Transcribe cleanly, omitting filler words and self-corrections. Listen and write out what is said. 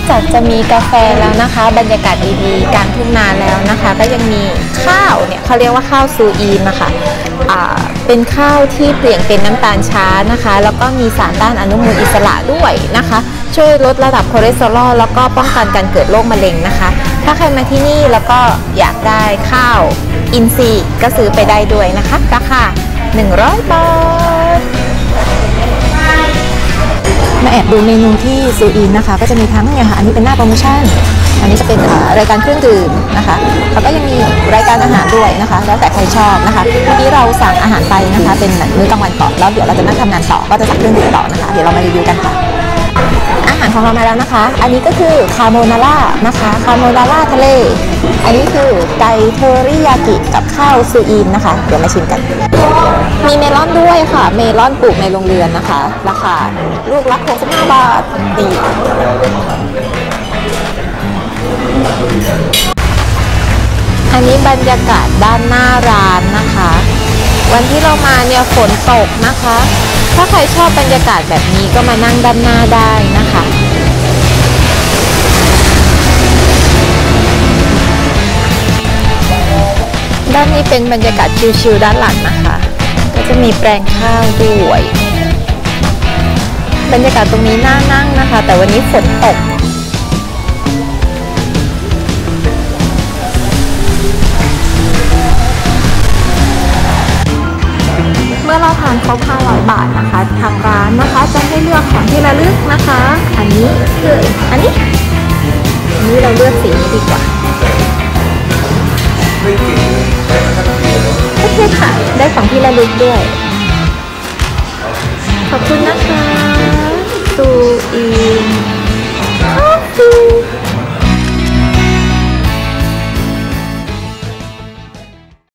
จากจะมีกาแฟแล้วนะคะบรรยากาศดีๆกลางทุ่งนาแล้วนะคะก็ยังมีข้าวเนี่ยเขาเรียกว่าข้าวซูอีนนะคะเป็นข้าวที่เปลี่ยนเป็นน้ำตาลช้านะคะแล้วก็มีสารต้านอนุมูลอิสระด้วยนะคะช่วยลดระดับคอเลสเตอรอลแล้วก็ป้องกันการเกิดโรคมะเร็งนะคะถ้าใครมาที่นี่แล้วก็อยากได้ข้าวอินทรีย์ก็ซื้อไปได้ด้วยนะคะราคา100 บาทมาแอบดูเมนูที่ซูอินนะคะก็จะมีทั้งเนี่ยค่ะอันนี้เป็นหน้าโปรโมชั่นอันนี้จะเป็นรายการเครื่องดื่มนะคะแล้วก็ยังมีรายการอาหารด้วยนะคะแล้วแต่ใครชอบนะคะเมื่อกี้เราสั่งอาหารไปนะคะเป็นมื้อกลางวันก่อนแล้วเดี๋ยวเราจะนั่งทำงานต่อก็จะสั่งเครื่องดื่มต่อนะคะเดี๋ยวเรามารีวิวกันค่ะอาหารของเรามาแล้วนะคะอันนี้ก็คือคาโมนาร่านะคะคาโมนาร่าทะเลอันนี้คือไก่เทอริยากิกับข้าวซูอินนะคะเดี๋ยวมาชิมกันมีเมลอนด้วยค่ะเมลอนปลูกในโรงเรือนนะคะราคาลูกละ65 บาทดีอันนี้บรรยากาศด้านหน้าร้านนะคะวันที่เรามาเนี่ยฝนตกนะคะถ้าใครชอบบรรยากาศแบบนี้ก็มานั่งด้านหน้าได้นะคะด้านนี้เป็นบรรยากาศชิลๆด้านหลังนะคะก็จะมีแปลงข้าวด้วยบรรยากาศตรงนี้น่านั่งนะคะแต่วันนี้ฝนตกเมื่อเราทานครบ500 บาทนะคะทางร้านนะคะจะให้เลือกของที่ระลึกนะคะอันนี้คืออันนี้เราเลือกสีนี้ดีกว่าโอเคค่ะได้ของที่ระลึกด้วยขอบคุณนะคะซูอี